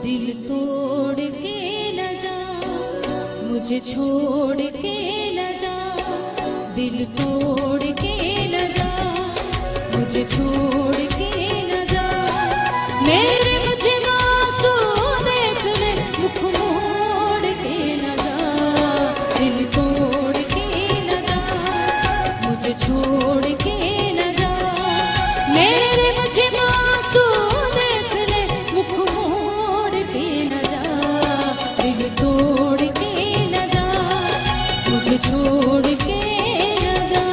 दिल तोड़ के न जा, मुझे छोड़ के न जा, दिल तोड़ के न जा, मुझे छोड़ के न जा। मेरे मुझे आंसू देख ले, मुख मोड़ के न जा, दिल तोड़ के न जा, मुझे छोड़ के न जा। मेरे मुझे आंसू देख ले, मुख मोड़ के न जा, दिल तोड़ के न जा, मुझे छोड़ के न जा।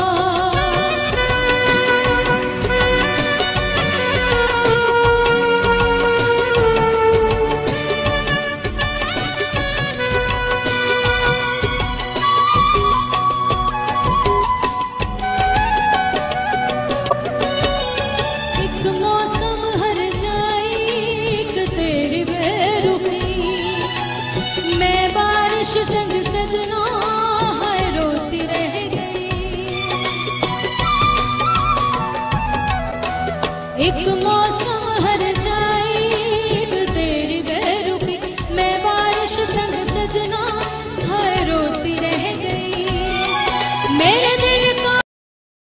एक मौसम हर जाई, एक तेरी बेरुखी, मैं बारिश संग सजना है रोती रह गई। एक मौसम